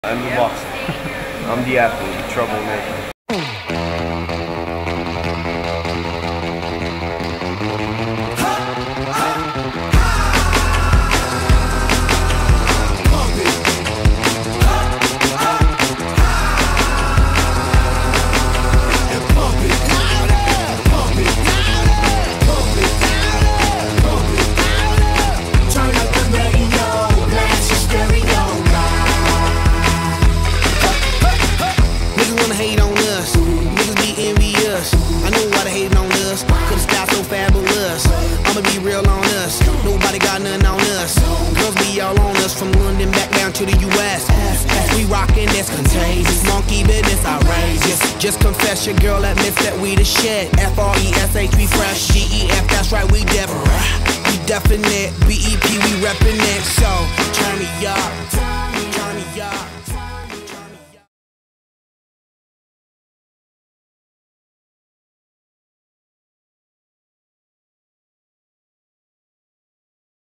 I'm the boss. I'm the athlete, the troublemaker. I'ma be real on us, nobody got nothing on us. Girls be all on us, from London back down to the US. We rockin', that's contagious, monkey business outrageous. Just confess your girl admits that we the shit. F-R-E-S-H, we fresh, G-E-F, that's right, we definite, B-E-P, we reppin' it. So, turn me up, turn me up.